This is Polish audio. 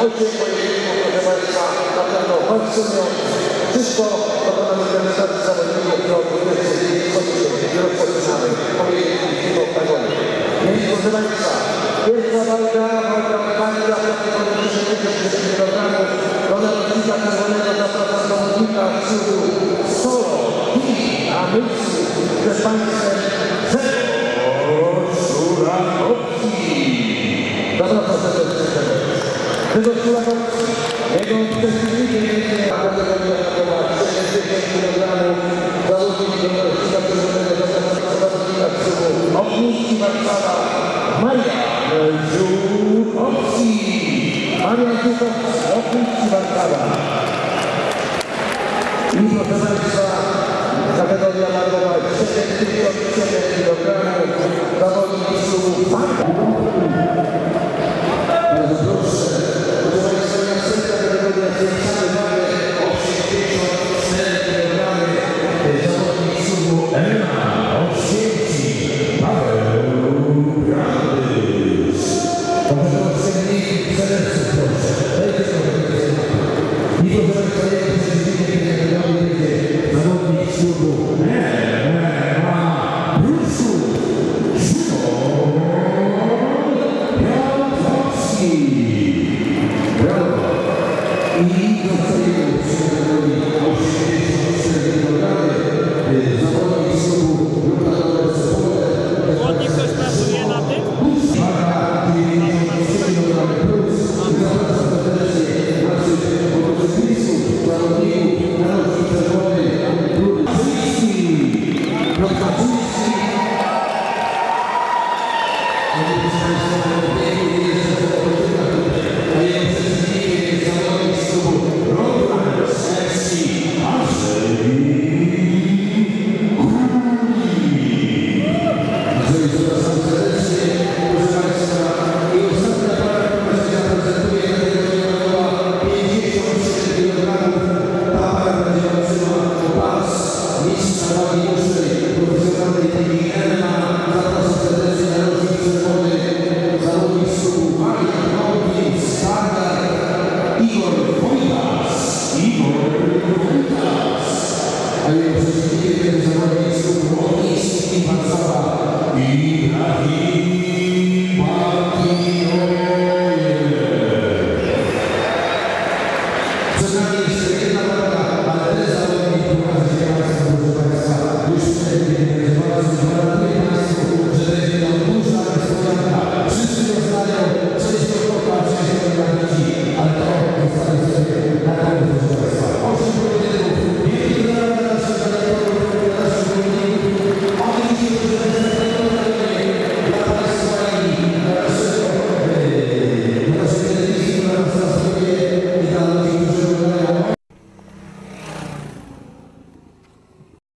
pojedynków, proszę Państwa, na pewno fascynujące. Wszystko dokonamy realizacji zawodników do 20 rozpoczynamy pojedynki w oktagonie. Więc proszę Państwa, pierwsza walka Państwa w 60 kg do narodnika czerwonego zapraszam zawodnika z cudu Solo a myśli przed Państwem Zapraszam serdecznie. Tego Szulakowski, jego przeciwnikiem jest zawodnik 60 kg, zawodnik do narodnika czerwonego zawodnika z cudu Opniński Warszawa, Marian Żółkowski. Marian Żółkowski, Opniński Warszawa. I proszę Państwa, kategoria narodowa 7